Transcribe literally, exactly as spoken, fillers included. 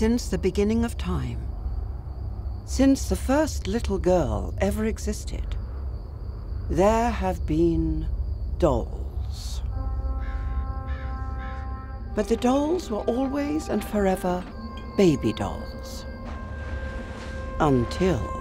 Since the beginning of time, since the first little girl ever existed, there have been dolls. But the dolls were always and forever baby dolls. Until